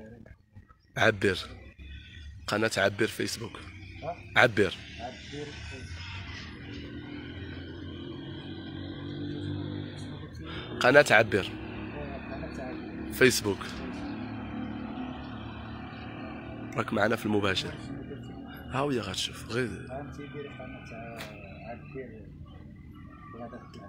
عبر. قناة عبر فيسبوك. ها؟ عبر. عبر قناة عبر قناة عبر فيسبوك. راك معنا في المباشر. ها هي غتشوف غير. انت ديري قناة عبر وغادا تطلع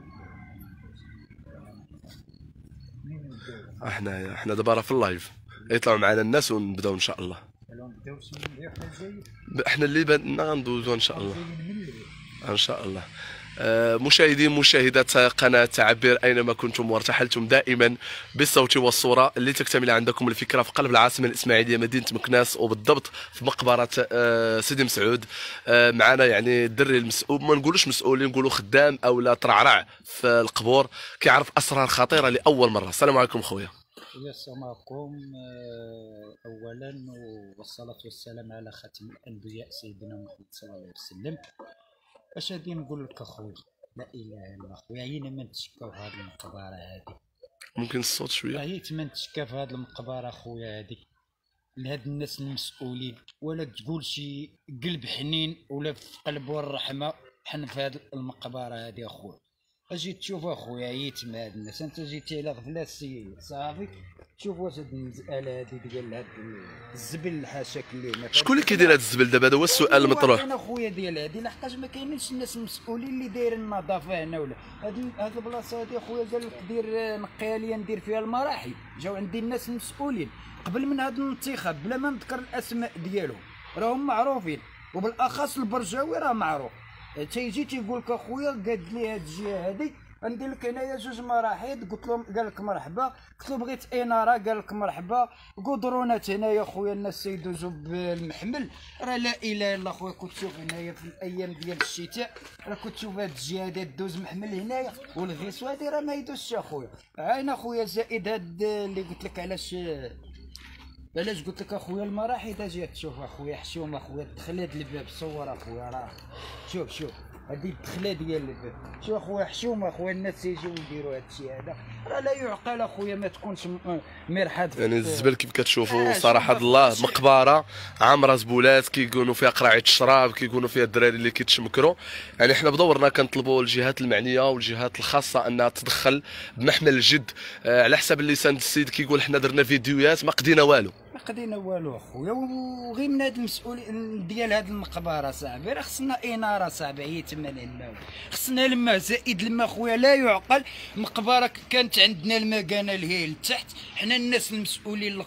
منين نبداو؟ احنا دابا راه في اللايف يطلعوا معنا الناس ونبداو ان شاء الله. نبداو نبداو حنا جايين احنا اللي بدنا غندوزو ان شاء الله. جايين من الليل. ان شاء الله. مشاهدين مشاهدات قناة عبر أينما كنتم وارتحلتم دائما بالصوت والصورة اللي تكتمل عندكم الفكرة في قلب العاصمة الإسماعيلية مدينة مكناس وبالضبط في مقبرة سيدي مسعود. معنا يعني الدري المسؤول، ما نقولوش مسؤولين، نقولوا خدام أو لا ترعرع في القبور كيعرف أسرار خطيرة لأول مرة. السلام عليكم خويا. السلام عليكم. اولا والصلاه والسلام على خاتم الانبياء سيدنا محمد صلى الله عليه وسلم. اش غادي نقول لك اخويا؟ لا اله الا الله خويا، عينا ما نتشكاو في هذه المقبره هذه. ممكن الصوت شوية؟ عييت ما نتشكا في هذه المقبره خويا هذه لهاد الناس المسؤولين، ولا تقول شي قلب حنين ولا في قلبه الرحمه حن في هذه المقبره هذه اخويا. اجي تشوف اخويا عييت مع هاد الناس، انت جيتي على غفله السيد صافي. شوف واش هاد المساله هادي ديال هاد الزبل حاشاك اللي شكون اللي كيدير هاد الزبل دابا؟ هذا هو السؤال المطروح. انا خويا ديال هادي لحقاش ما كاينينش الناس المسؤولين اللي دايرين النظافه هنا ولا هاد البلاصه هادي اخويا قال لك دير نقيها لي ندير فيها المراحل. جاو عندي الناس المسؤولين قبل من هذا الانتخاب بلا ما نذكر الاسماء ديالهم، راهم معروفين، وبالاخص البرجاوي راه معروف. تيجي تيقول لك اخويا قاد لي هاد الجهه هادي ندير لك هنايا جوج مراحيض، قلت لهم قال لك مرحبا، قلت له بغيت اناره قال لك مرحبا، قدرونات هنايا خويا الناس تيدوزوا بالمحمل. راه لا اله الا الله خويا، كنت تشوف هنايا في الايام ديال الشتاء راه كنت تشوف هاد الجهه هادي دوز محمل هنايا، والغيسو هادي راه ما يدوزش اخويا. عاين اخويا زائد هاد اللي قلت لك علاش قلت لك اخويا المراحل اجي تشوف اخويا حشومه اخويا دخلات الباب صور اخويا راه شوف هذه الدخله ديال الباب. شوف اخويا حشومه اخويا الناس تيجيو يديروا هذا الشيء هذا، راه لا يعقل اخويا ما تكونش مرحاض يعني الزبل كيف كتشوفوا صراحه الله مقبره عامره زبولات كيكونوا فيها قراعه الشراب، كيكونوا فيها الدراري اللي كيتشمكروا. يعني حنا بدورنا كنطلبوا الجهات المعنيه والجهات الخاصه انها تدخل بمحمل الجد. على حسب اللسان السيد كيقول حنا درنا فيديوهات ما قدينا والو. ما قدينا والو اخويا، وغير من هاد المسؤولين ديال هاد المقبره صاحبي راه خصنا اناره صاحبي هي تما الماء، خصنا الماء زائد الماء خويا لا يعقل. مقبره كانت عندنا المكانه اللي هي لتحت، حنا الناس المسؤولين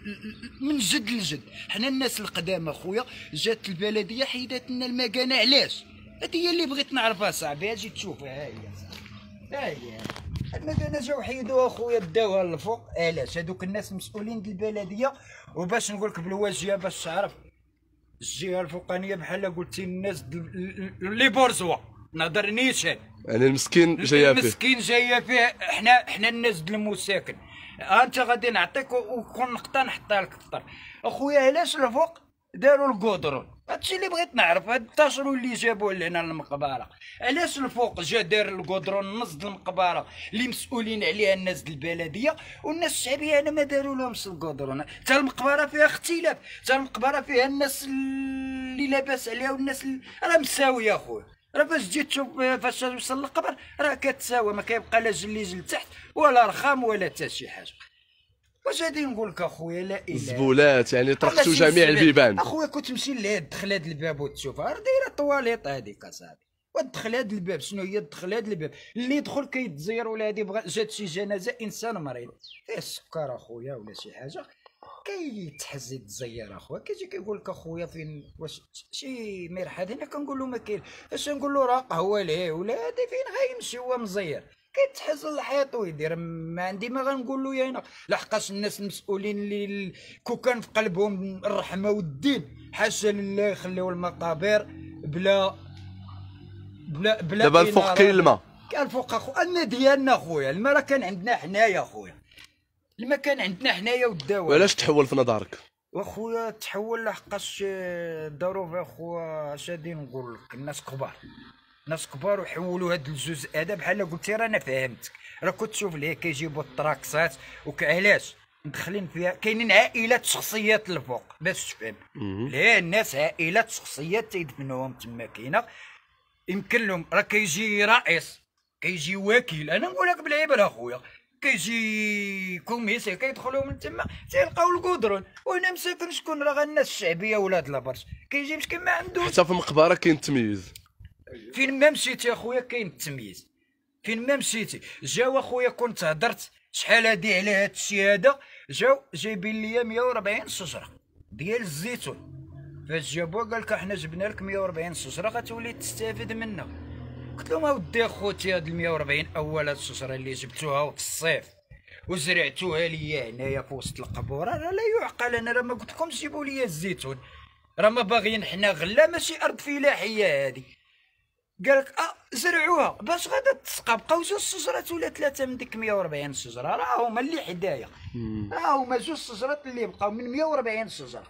من جد لجد، حنا الناس القدام اخويا. جات البلديه حيدات لنا المكانه، علاش؟ هادي هي اللي بغيت نعرفها صاحبي. اجي تشوفها ها هي صاحبي، ها هي المكانه جاو حيدوها اخويا داوها للفوق. علاش؟ هادوك الناس المسؤولين ديال البلديه. وباش نقول لك بالواجهه باش تعرف الجهه الفوقانيه بحال قلتي الناس اللي بورزوا نهضر نيشان، يعني المسكين جايه فيه، المسكين جايه فيه. حنا الناس ديال المساكن. انت غادي نعطيك وكون نقطه نحطها لك الطر اخويا. علاش الفوق داروا الكودرون؟ هادشي اللي بغيت نعرف. هاد التاشرو اللي جابوه لهنا للمقبره علاش الفوق جا دار الكودرون نص المقبره اللي مسؤولين عليها الناس ديال البلديه، والناس الشعبيه انا ما داروا لهمش الكودرون. حتى المقبره فيها اختلاف، حتى المقبره فيها الناس اللي لاباس عليها والناس راه مساويه اخويا. راه فاش تجي تشوف فاش توصل للقبر راه كتساوى، ما كيبقى لا جليج لتحت ولا رخام ولا حتى شي حاجه. واش غادي نقول لك اخويا؟ لا اله الزبولات يعني طرقتوا جميع البيبان اخويا. كنت تمشي لهاد دخل هاد الباب وتشوفها راه دايره الطواليط هذيك اصاحبي. ودخل هاد الباب شنو هي؟ دخل هاد الباب اللي يدخل كيتزير ولا هادي بغا جات شي جنازه انسان مريض فيه السكر اخويا ولا شي حاجه كيتحز يتزير اخويا. كيجي كيقول لك اخويا فين واش شي مرحاض هنا؟ كنقول له ما كاين. اش نقول له؟ راه قهوه ليه ولا هادي فين غيمشي هو مزير كيتحز الحيط ويدير. ما عندي ما غنقول له يا هنا لحقاش الناس المسؤولين اللي كون كان في قلبهم الرحمه والدين حاشا لله يخليو المقابر بلا دابا الفوق كاين الماء. كان الفوق اخو الماء ديالنا اخويا. الماء راه كان عندنا حنايا اخويا، الماء كان عندنا حنايا والدواء. وعلاش تحول في نظرك؟ واخويا تحول لحقاش الظروف اخويا. اش غادي نقول لك؟ الناس كبار، ناس كبار وحولوا هاد الجزء هذا بحال قلتي. رانا فهمتك، راه كنت تشوف ليه كيجيبوا الطراكسات علاش مدخلين فيها، كاينين عائلات شخصيات الفوق باش تفهم. لا الناس عائلات شخصيات تيدفنوهم تما. كاينه يمكن لهم راه كيجي رئيس، كيجي وكيل، انا نقول لك بالعبره اخويا، كيجي كوميسي كيدخلوا من تما تيلقاو الكودرون. وهنا مساكن شكون؟ راه الناس الشعبيه ولاد لابرش كيجي مسكين ما عندوش. حتى في المقبره كاين التمييز، فين ما مشيتي اخويا كاين التمييز، فين ما مشيتي. جاو اخويا كنت هضرت شحال هادي على هاد الشيء هذا، جاو جايبين ليا 140 شجره ديال الزيتون. فاش جابوها قال لك احنا جبنا لك 140 شجره غتولي تستافد منها. قلت لهم اودي اخوتي هاد ال 140 اول الشجره اللي جبتوها في الصيف وزرعتوها ليا هنايا في وسط القبوره، راه لا يعقل. انا راه ما قلت لكمش جيبوا ليا الزيتون، راه ما باغيين حنا غله، ماشي ارض فلاحيه هادي. قالك زرعوها باش غادا تسقى. بقاو جوج شجرات ولا ثلاثه من ديك 140 شجره، راه هما اللي حدايا، راه هما جوج شجرات اللي بقاو من 140 شجره.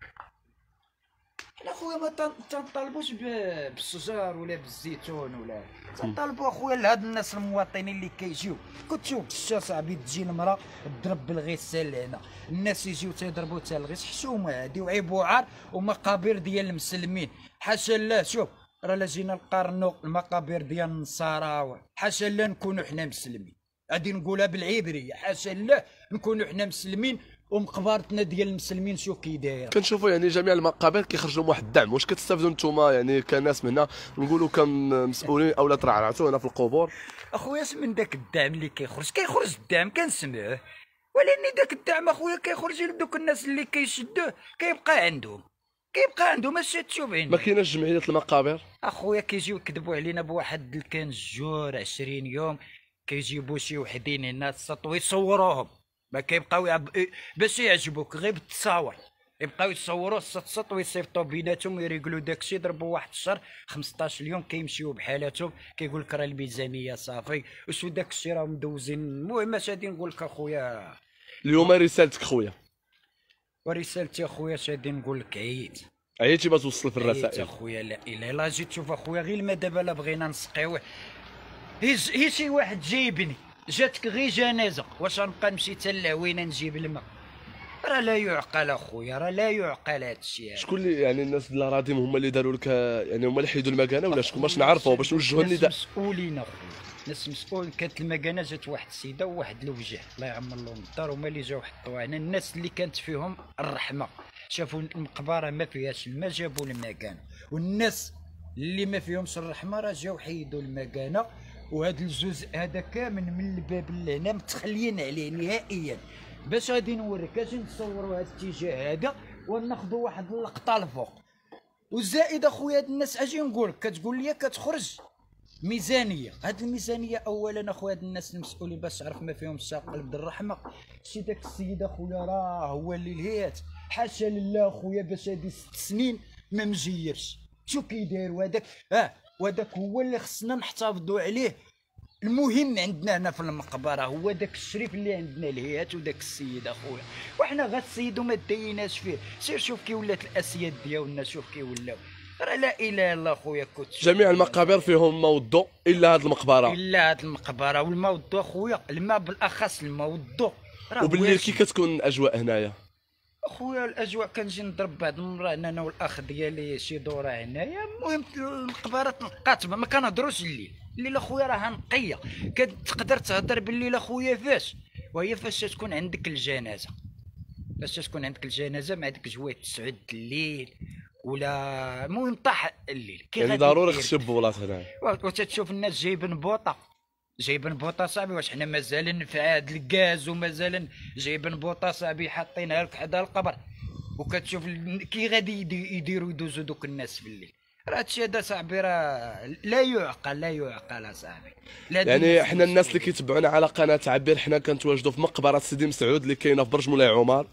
حنا خويا ما تنطالبوش بالشجر ولا بالزيتون ولا، تنطالبوا اخويا لهاد الناس المواطنين اللي كيجيو. كنت تشوف الشتا صاحبي تجي المراه تضرب بالغسال لهنا، الناس يجيو تيضربوا حتى الغيس. حشومه هادي وعيب وعار ومقابر ديال المسلمين. حاشا الله، شوف راه لا جينا نقارنوا المقابر ديال النصارى، حاشا الله نكونوا حنا مسلمين. غادي نقولها بالعبريه، حاشا الله نكونوا حنا مسلمين ومقبرتنا ديال المسلمين شو كي دايره. كنشوفوا يعني جميع المقابر كيخرجوا واحد الدعم. واش كتستافدوا نتوما يعني كناس من هنا نقولوا كمسؤولين اولا ترعرعتوا هنا في القبور؟ اخويا من داك الدعم اللي كيخرج الدعم كنسمعوه، ولكن داك الدعم اخويا كيخرج لدوك الناس اللي كيشدوه كيبقى عندهم اش تشوف عندهم. ما كايناش جمعيه المقابر اخويا كيجيو يكذبوا علينا بواحد الكنجور 20 يوم، كيجيبوا شي وحدين هنا السطو يصوروهم، ما كيبقاو باش يعجبوك غير بالتصاور، يبقاو يصوروا السط ويصيفطوا بيناتهم ويريقلوا داكشي. ضربوا واحد الشهر 15 يوم كيمشيو بحالاتهم، كيقول لك راه الميزانيه صافي وشو داكشي راه مدوزين. المهم اش غادي نقول لك اخويا، اليوم رسالتك خويا؟ ورسالتي اخويا اش غادي نقول لك، عييتي باش توصل في عييت الرسائل اخويا. لا الا لا جيت تشوف اخويا غير الماء دابا لا بغينا نسقيوه، هي شي واحد جايبني جاتك غير جنازه، واش غنبقى نمشي حتى للعوينه نجيب الماء؟ راه لا يعقل اخويا، راه لا يعقل هذا الشيء. شكون اللي يعني الناس ديال الاراضي هما اللي داروا لك، يعني هما اللي حيدوا المكانه ولا شكون باش نعرفوا باش نوجهوا النداء؟ مسؤولين اخويا، ناس مسؤول. كانت المكانه جات واحد السيده وواحد الوجه الله يعمر لهم الدار، هما اللي جاو حطوها هنا. الناس اللي كانت فيهم الرحمه شافوا المقبره ما فيهاش الماء جابوا المكانه، والناس اللي ما فيهمش الرحمه راه جاو حيدوا المكانه. وهذا الجزء هذا كامل من الباب لهنا متخليين عليه نهائيا. باش غادي نوريك، اجي نصوروا هذا الاتجاه هذا وناخذوا واحد اللقطه الفوق. وزائد اخويا هاد الناس اجي نقول لك، كتقول لي كتخرج ميزانيه. هاد الميزانيه اولا اخويا هاد الناس المسؤولين باش تعرف ما فيهم قلب الرحمه. شي داك السيد اخويا راه هو اللي لهيات، حاشا لله اخويا باش هادي 6 سنين ما مجيرش. شو كيداير وهداك وهداك هو اللي خصنا نحتفظوا عليه. المهم عندنا هنا في المقبره هو داك الشريف اللي عندنا الهيات وداك السيد اخويا. وحنا غير السيد وما دايناش فيه. سير شوف كي ولات الاسياد ديالنا، شوف كي ولاو. راه لا اله الا الله خويا. كنت جميع المقابر فيهم ماء والضوء الا هاد المقبره، الا هاد المقبره. والماء والضوء خويا، الماء بالاخص الماء والضوء. وبالليل كي كتكون الاجواء هنايا؟ اخويا الاجواء كنجي نضرب بعض المرات انا والاخ ديالي شي دوره هنايا. المهم المقبره تنقات، ما كنهضروش الليل اخويا راه نقيه. كتقدر تهضر بالليل اخويا فاش، وهي فاش تكون عندك الجنازه. فاش تكون عندك الجنازه مع ديك جويه 9 الليل ولا المهم طاح الليل يعني ضروري خص بولات هنا. وتتشوف الناس جايبين بوطه صاحبي. واش حنا مازال في عهد الغاز ومازال جايبين بوطه صاحبي حاطينها لك حدا القبر؟ وكتشوف كي غادي يديروا يدوزوا دوك الناس في الليل. راه هادشي هذا صاحبي راه لا يعقل اصاحبي. يعني حنا الناس اللي كيتبعونا على قناه عبير، حنا كنتواجدوا في مقبره سيدي مسعود اللي كاينه في برج مولاي عمر.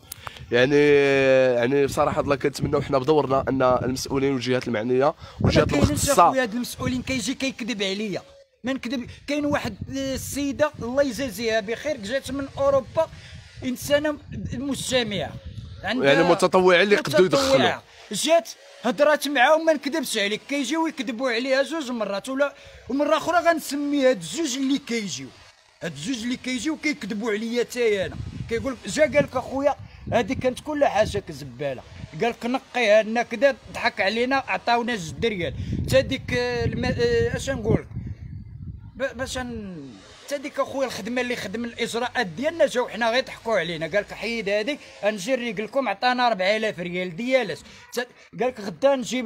يعني بصراحه الله كنتمناو حنا بدورنا ان المسؤولين والجهات المعنيه والجهات المختصه. هاد المسؤولين كيجي كيكذب عليا، ما نكذب. كاين واحد السيده الله يجازيها بخير جات من اوروبا، انسانه مجتمعه، يعني متطوعين اللي يقدروا يدخلوا. جات هضرات معاهم، ما نكذبش عليك كيجيو يكذبوا عليها 2 مرات ولا ومره اخرى غنسمي هاد 2 اللي كيجيو. هاد الجوج اللي كيجيو كيكذبوا عليا حتى انا. كيقول جا قال لك اخويا هذه كانت كل حاجه زباله، قال لك نقيها لنا كذا، ضحك علينا عطاونا 6 ريال حتى ديك اش نقول لك باش حتى ديك اخويا الخدمه اللي خدم الاجراءات ديالنا جاو حنا غير ضحكوا علينا. قال لك حيد هذيك نجي نريق لكم، عطانا 4000 ريال ديالات. قال لك غدا نجيب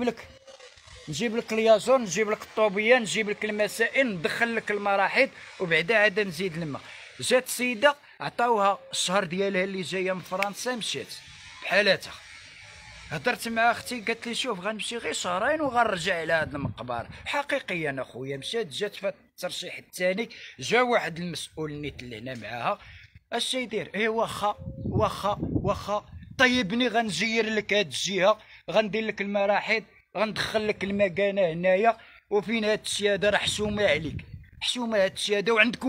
لك اليازون، نجيب لك الطوبيه، نجيب لك المسائل، ندخل لك المراحيض وبعدا عاد نزيد الماء. جات السيده عطاوها الشهر ديالها اللي جايه من فرنسا، مشات بحالاتها. هضرت مع اختي قالت لي شوف غنمشي غير شهرين وغنرجع على هاد المقبره. حقيقيا اخويا مشات، جات في الترشيح الثاني، جا واحد المسؤول نيت اللي هنا معاها، اش يدير؟ ايه واخا طيبني غنجير لك هاد الجهه، غندير لك المراحيض، غندخل لك المكانه هنايا، وفين هاد الشهاده راه حشومه عليك، حشومه هاد الشهاده، وعندك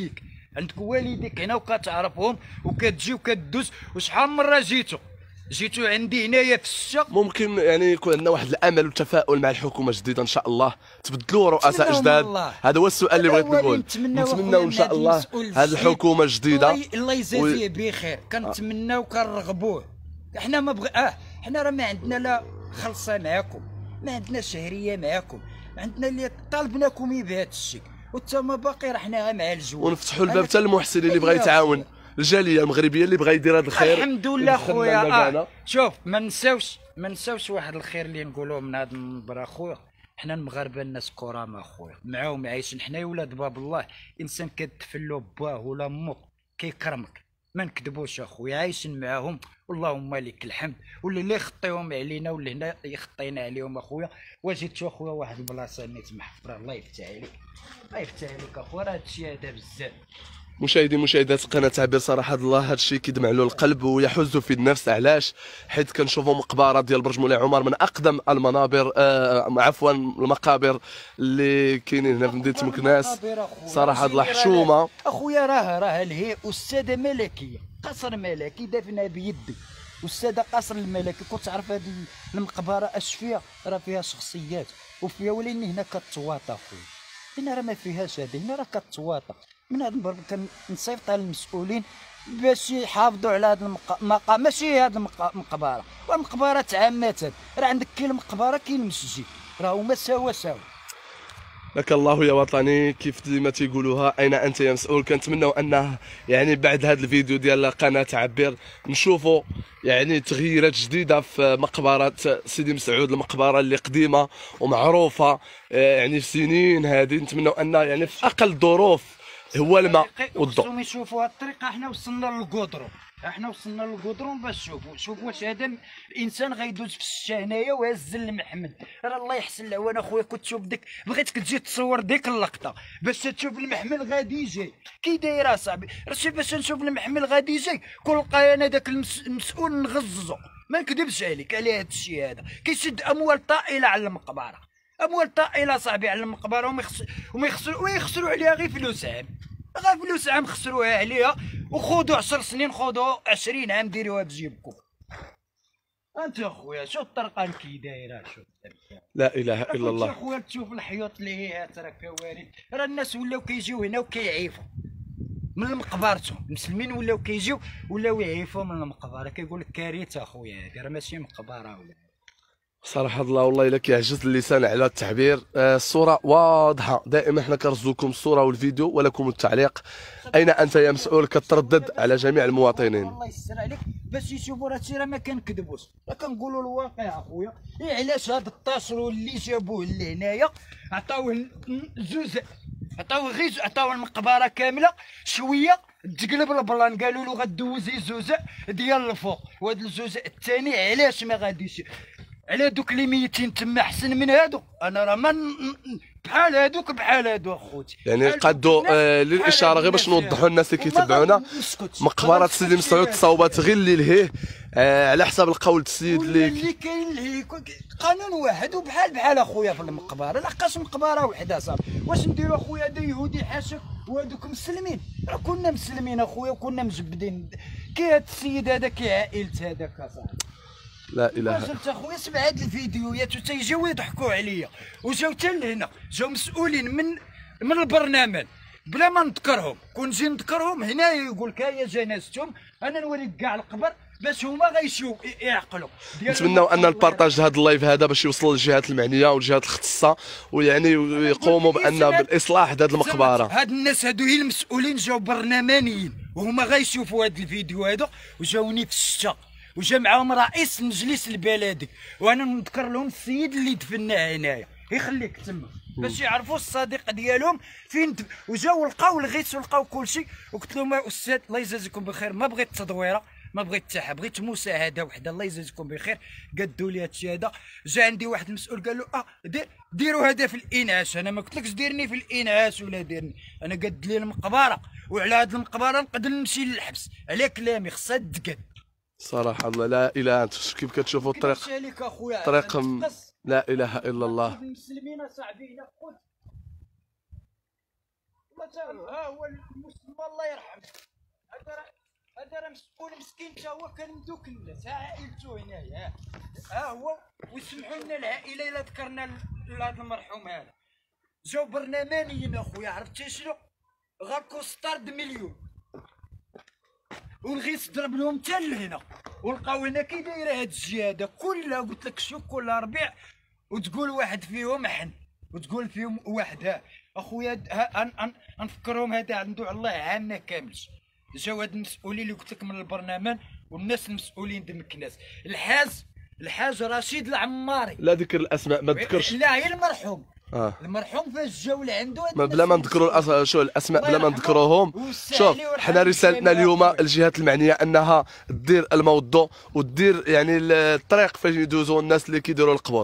والديك هنا وكتعرفهم وكتجي وكدوز. وشحال من مره جيتو عندي هنايا في الشتا. ممكن يعني يكون عندنا واحد الامل والتفاؤل مع الحكومه الجديده ان شاء الله، تبدلوا رؤساء جداد. هذا هو السؤال اللي بغيت نقول. نتمناو ان شاء الله هذه الحكومه الجديده الله يجازيه بخير، كنتمناو وكنرغبوه. حنا ما حنا راه ما عندنا لا خلصه معاكم، ما عندنا شهريه معاكم، عندنا اللي طالبناكم بهذا الشيء، وتما باقي راه حنا مع الجو. ونفتحوا الباب حتى للمحسن اللي بغى يتعاون، الجاليه المغربيه اللي بغى يدير هذا الخير. الحمد لله خويا. شوف ما نساوش واحد الخير اللي نقولوه من هذا المنبر اخويا. حنا المغاربه الناس كرام اخويا، معاهم عايشين، حنا ولاد باب الله. انسان كتفلو باه ولا امك كيكرمك، ما نكذبوش اخويا، عايشين معاهم اللهم لك الحمد. واللي يخطيهم علينا واللي هنا يخطينا عليهم اخويا. وجيت اخويا واحد البلاصه نيت محفره، الله يفتح عليك اخويا، راه هادشي هذا بزاف. مشاهدات قناه تعبير، صراحه الله هذا الشيء كيدمع له القلب ويحز في النفس. علاش؟ حيت كنشوفوا مقبره ديال برج مولاي عمر من اقدم المنابر عفوا المقابر اللي كاينين هنا في مدينه مكناس. صراحه الله حشومه اخويا. راه هي استاذه ملكيه، قصر ملكي دافنها بيدي، استاذه قصر الملكي. كنت تعرف هذه المقبره اش فيها؟ راه فيها شخصيات وفيها، ولكن هنا كتواطا اخويا. هنا راه ما فيهاش هذه، هنا راه كتواطا. من هذا المنبر كنصيفط على المسؤولين باش يحافظوا على هذا المقام، ماشي هذه المقبره والمقبرات عامه. راه عندك كاين المقبره كاين المسجد، راه هما سوا. لك الله يا وطني، كيف ديما تيقولوها اين انت يا مسؤول. كنتمنوا انه يعني بعد هذا الفيديو ديال قناه تعبير نشوفوا يعني تغييرات جديده في مقبره سيدي مسعود، المقبره اللي قديمه ومعروفه يعني في سنين هذه. نتمنوا ان يعني في اقل الظروف هو الماء والضوء. خصهم يشوفوا هذه الطريقه. حنا وصلنا للقدرون باش شوفوا واش هذا الانسان غيدوز في الشتا هنايا وهز المحمد. راه الله يحسن العوان اخويا. كنت تشوف ديك، بغيتك تجي تصور ديك اللقطه باش تشوف المحمل غادي يجي كي داير اصاحبي. راه باش نشوف المحمل غادي يجي كل لقاي انا داك المسؤول نغززو، ما نكذبش عليك على هذا الشيء هذا. كيشد اموال طائله على المقبره، اموال طائله صاحبي على المقبره، ويخسروا عليها غير فلوس عام. فلوس عام خسروها عليها، وخذوا 10 سنين، خذوا 20 عام ديروها بجيبكم. انت اخويا شوف الطرقه كي دايره، شوف لا اله الا الله. انت اخويا تشوف الحيوط اللي هي ترى كوارث. راه الناس ولاو كيجيو هنا وكيعيفوا من مقبرتهم، المسلمين ولاو كيجيو ولاو يعيفوا من المقبره. كيقول لك كارثه اخويا، هذه راه ماشي مقبره ولا. صراحة الله والله الا كيعجز اللسان على التعبير. الصورة واضحة، دائما حنا كنرزوكم الصورة والفيديو ولكم التعليق. أين أنت يا مسؤول؟ كتردد على جميع المواطنين. الله يسر عليك باش يشوفوا راه الشيء، راه ما كنكذبوش، راه كنقولوا الواقع اخويا. علاش هذا الطاشرو اللي جابوه لهنايا عطاوه زوز، عطاوه المقبرة كاملة شوية تقلب البلان، قالوا له غدوزي زوزة ديال الفوق، وهذا الزوزة الثاني علاش ما غاديش على دوك اللي ميتين تما احسن من هادو. انا راه بحال هادو اخوتي. يعني قادوا للاشاره غير باش نوضحوا الناس اللي كيتبعونا. مقبره سيدي مسعود تصاوبات غير اللي لهيه على حسب القول السيد اللي كاين لهيه قانون واحد وبحال اخويا في المقبره. لحقاش مقبره وحده صافي. واش نديروا اخويا؟ هذا يهودي حاشاك وهذوك مسلمين. راه كنا مسلمين اخويا وكنا مجبدين. كي هذا السيد هذا كي عائلته هذاك صاحبي. لا اله الا الله. اخويا سمع هاد الفيديوهات وتيجيو يضحكوا عليا، وجاو حتى لهنا، جاو مسؤولين من البرنامج بلا ما نذكرهم، كون نجي نذكرهم هنايا يقول لك هيا جنازتهم، انا نوريك كاع القبر باش هما غيشوف يعقلوا. نتمنوا ان البارطاج هذا اللايف هذا باش يوصل للجهات المعنيه والجهات المختصه، ويعني يقوموا بالاصلاح هذه المقبره. هاد الناس هادو هي المسؤولين، جاو برلمانيين وهما غيشوفوا هاد الفيديو هادو، وجاوني في الشتا وجا معاهم رئيس المجلس البلدي، وانا نذكر لهم السيد اللي دفناه هنايا يخليك تما باش يعرفوا الصديق ديالهم فين وجاو لقاو الغيث ولقاو كلشي. وقلت لهم يا استاذ الله يجازيكم بخير، ما بغيت تدويره، ما بغيت حتى حاجه، بغيت مساعده وحده، الله يجازيكم بخير. قدوا لي هادشي هذا. جا عندي واحد المسؤول قال له ديروا هذا في الانعاش. انا ما قلتلكش ديرني في الانعاش ولا ديرني، انا قد لي المقبره، وعلى هاد المقبره نقدر نمشي للحبس على كلامي، خصها تقد صراحه. الله لا اله انت كيف كتشوفوا الطريق، طريق لا اله الا الله. المسلمين صاحبي الى قلت ها هو المسلم الله يرحمه، هذا راه مسؤول مسكين تا هو كان مدوك الناس، ها عائلته هنايا، ها هو. ويسمحوا لنا العائله الا ذكرنا لهذا المرحوم هذا. جاو برلمانيين اخويا، عرفتي شنو؟ غاكو 6 مليون والغيث ضرب لهم حتى لهنا، ولقاو هنا كي دايره هاد الجهه كلها. قلت لك شوف كل ربيع وتقول واحد فيهم حن وتقول فيهم واحد. ها اخويا نفكرهم هذا عنده على الله عامنا كاملش. جاو هاد المسؤولين اللي قلت لك من البرلمان والناس المسؤولين د مكناس، الحاج رشيد العماري. لا ذكر الاسماء ما تذكرش. لا هي المرحوم. المرحوم فاش جاو لعنده بلا ما نذكروا شو الاسماء، بلا ما نذكروهم. شوف حنا رسالتنا اليوم الجهات المعنيه انها دير الموضوع ودير يعني الطريق فاش يدوزوا الناس اللي كيديروا القبور.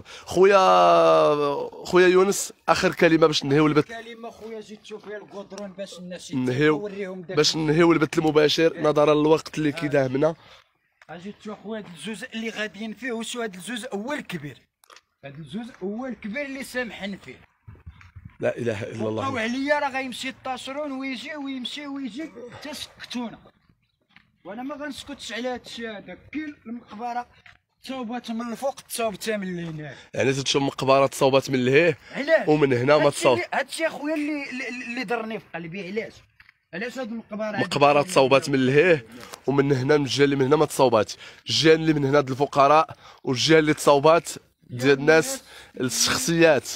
خويا يونس اخر كلمه باش ننهيو البث. كلمه خويا جيت تشوف فيها الكودرون باش الناس نوريهم باش ننهيو البث المباشر نظرا للوقت اللي كيداهمنا. اجي تشوف خويا هاد الجزء اللي غاديين فيه، وشو هاد الجزء هو الكبير، هاد الجزء هو الكبير اللي سامحين فيه. لا اله الا الله. بقاو عليا راه غيمشي الطاشرون ويجي ويمشي ويجي حتى سكتونا، وانا ما غنسكتش على هادشي هذا. كل المقبره تصاوبات من الفوق تصاوبت من هنا، يعني تشوف مقبره تصاوبات من لهيه ومن هنا ما تصاوب. هادشي اخويا اللي ضرني في قلبي. علاش هاد المقبره مقبره تصاوبات من لهيه ومن هنا، من الجهه اللي من هنا ما تصاوبات، الجهه اللي من هنا د الفقراء والجهه اللي تصاوبات ديال الناس الشخصيات.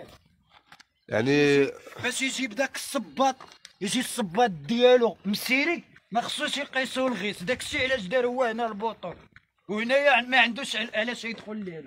يعني باش يجيب داك الصباط، يجي الصباط ديالو مسيري، ما خصوش يقيسوا الغيث. داكشي علاش دار هو هنا البوطون، وهنايا ما عندوش علاش يدخل لهنا.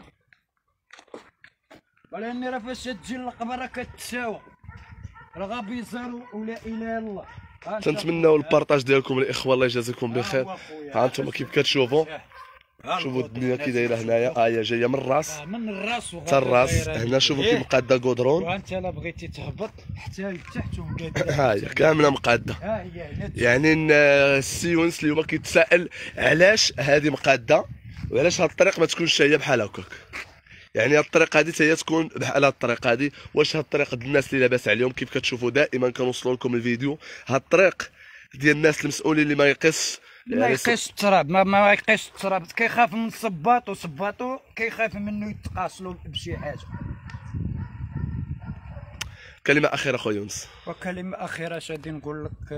ولاني راه فاش تجي القبره كتساوى، راه غابيزار ولا اله الا الله. تنتمناو البارطاج ديالكم الاخوه، الله يجازيكم بخير. ها انتم كيف كتشوفوا، شوفوا الدنيا كي دايره هنايا. هي جايه من الراس، من الراس حتى الراس. هنا شوفوا كي مقاده كودرون، وانت الا بغيتي تهبط حتى لتحت ها هي كامله مقاده. يعني السي يونس اليوم كيتسائل علاش هذه مقاده وعلاش هاد الطريق ما تكونش هي بحال هكاك. يعني هاد الطريق هذه هي تكون بحال هاد الطريق هذه. واش هاد الطريق ديال الناس اللي لاباس عليهم كيف كتشوفوا دائما كنوصلوا لكم الفيديو، هاد الطريق ديال الناس المسؤولين اللي ما يقيس ما يقيس التراب، ما يقيس التراب، كيخاف من صباط وصباطو كيخاف منه يتقاصلوا بشي حاجه. كلمه اخيره خويا يونس. وكلمه اخيره شادي نقول لك،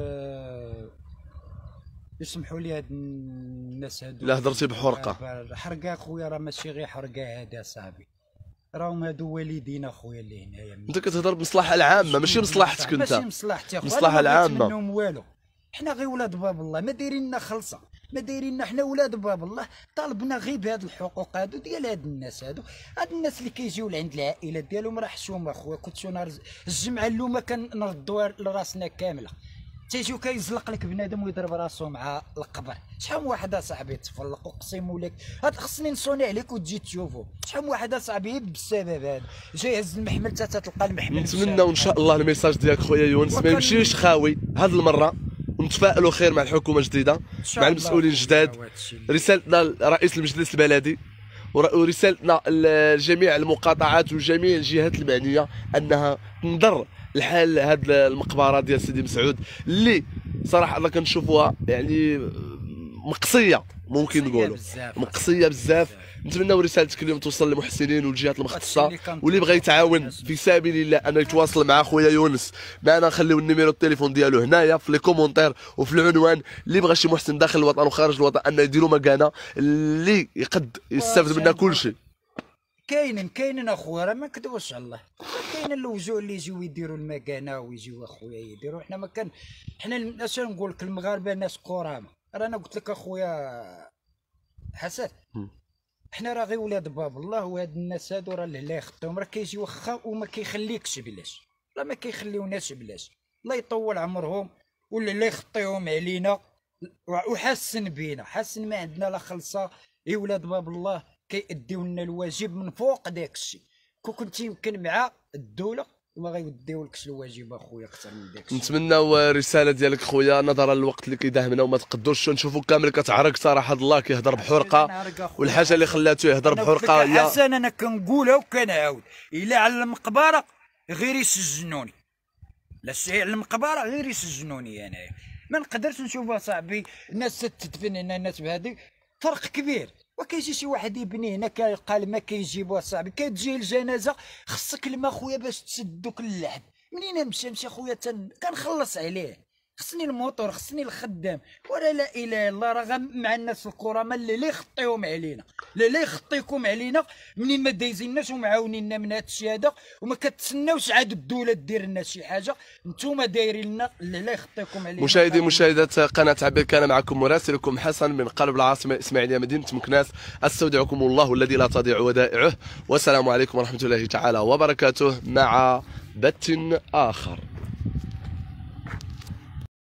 يسمحوا لي هاد الناس هادو. لا هضرتي بحرقه. حرقه خويا راه ماشي غير حرقه هذا صاحبي، راهم هادو والدينا خويا اللي هنايا. انت كتهضر بمصلحه العامه ماشي مصلحتك انت. ماشي مصلحتي اخويا، المصلحه العامه. منهم والو، حنا غير ولاد باب الله، ما دايرين لنا خلصه، ما دايرين لنا، حنا ولاد باب الله. طالبنا غير بهاد الحقوق هادو ديال هاد الناس هاد الناس اللي كيجيو لعند العائلات ديالهم. راه حشومه خويا، كنت شو نهار الجمعه اللومه كنردوا لراسنا كامله، تيجيو كيزلق لك بنادم ويضرب راسو مع القبر. شحال من واحد اصاحبي تفلق، اقسم لك هاد خصني نصوني عليك وتجي تشوفو. شحال من واحد اصاحبي بالسبب هذا جاي هز المحمل حتى تلقى المحمل. نتمنى ان شاء الله الميساج ديالك خويا يونس ما يمشيش خاوي هاد المره، ونتفائلوا خير مع الحكومه الجديده، مع المسؤولين الجداد. رسالتنا لرئيس المجلس البلدي ورسالتنا لجميع المقاطعات وجميع الجهات المعنيه انها تنظر الحال هاد المقبره ديال سيدي مسعود اللي صراحه كنشوفوها يعني مقصيه ممكن نقولوا مقصيه بزاف. نتمنوا رسالتك اليوم توصل للمحسنين والجهات المختصه، واللي بغى يتعاون في سبيل الله انه يتواصل مع خويا يونس معنا. نخليو النيميرو التليفون ديالو هنايا في لي كومونتير وفي العنوان. اللي بغى شي محسن داخل الوطن وخارج الوطن انه يديروا مكانه اللي يقد يستافد منها كل شيء. كاينين اخويا، راه ما نكذبوش على الله، كاين الوجوه اللي يجيو يديروا المكانه ويجيو اخويا يديروا. حنا ما كان حنا اش نقول لك، المغاربه ناس كرامه. رانا قلت لك اخويا حسن، حنا راه غير ولاد باب الله، وهاد الناس هادو راه الله يخطيهم، راه كيجي واخا وما كيخليكش بلاش، لا ما كيخليوناش بلاش. الله يطول عمرهم ولا الله يخطيهم علينا وحسن بينا، حسن ما عندنا لا خلصه. اي ولاد باب الله كيأديو لنا الواجب من فوق داك الشيء. كنت يمكن مع الدوله وما غيديولكش الواجب اخويا اكثر من داك الشيء. نتمناو الرساله ديالك خويا نظرا للوقت اللي كيداهمنا وما تقدروش نشوفوا كامل كتعرق صراحه الله كيهضر بحرقه، والحاجه اللي خلاتو يهضر بحرقه هي حسن انا كنقولها وكنعاود، الا على المقبره غير يسجنوني، لا شي على المقبره غير يسجنوني انايا. ما نقدرش نشوف اصاحبي الناس تدفن هنا، الناس بهذه فرق كبير. وكيجي شي واحد يبني هنا كيلقى الماء كيجيبوه صاحبي، كتجي الجنازه خصك الماء خويا باش تسد دوك اللحم. منين مشى خويا كنخلص عليه، خصني الموتور، خصني الخدام، ولا لا اله الا الله. راه مع الناس الكرامه اللي يخطيهم علينا، لا يخطيكم علينا منين ما دايزيناش ومعاونينا من هذا الشيء هذا، وما كتسناوش عاد الدوله دير لنا شي حاجه. نتوما دايرين لنا لا يخطيكم علينا. مشاهدي مشاهدات قناه عبير، كان معكم مراسلكم حسن من قلب العاصمه الاسماعيليه مدينه مكناس. استودعكم الله الذي لا تضيع ودائعه، والسلام عليكم ورحمه الله تعالى وبركاته، مع بث اخر.